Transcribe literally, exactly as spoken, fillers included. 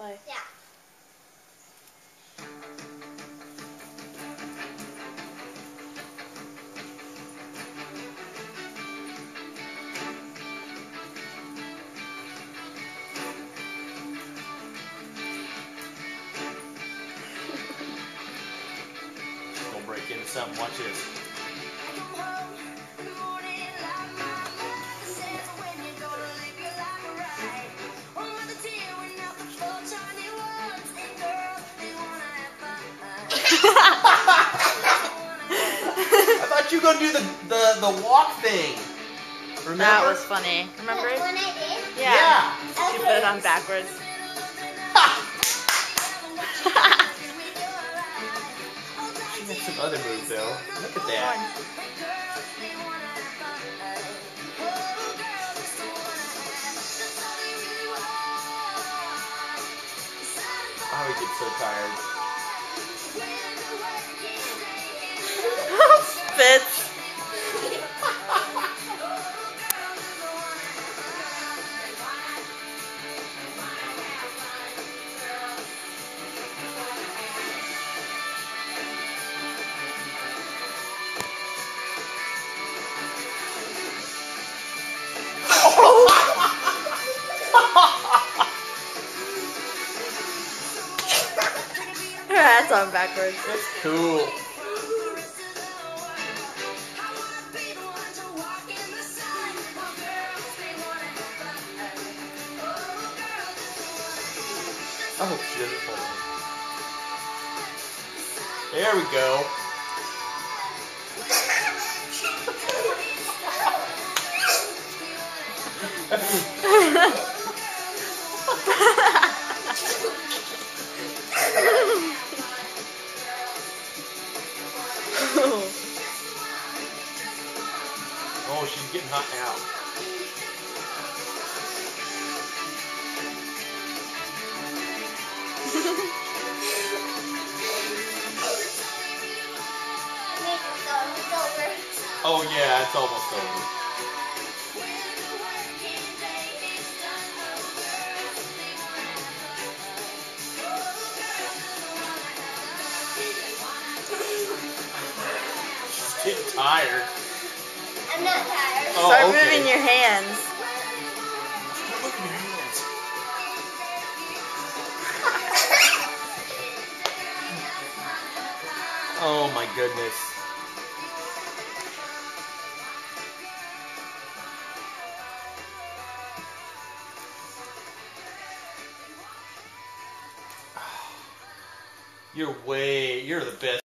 Play. Yeah. Don't break into something. Watch this. I thought you were gonna do the the the walk thing. Remember? That was funny. Remember? When I did? Yeah. Yeah. She put it on backwards. She had some other moves though. Look at that. I would get so tired. Spits. Her hat's on backwards. That's cool. Oh, she doesn't pull it. There we go. Oh, she's getting hot now. Oh yeah, it's almost over. She's getting tired. I'm not tired. Oh, Start okay. moving your hands. Look at your hands. Oh my goodness. You're way, you're the best.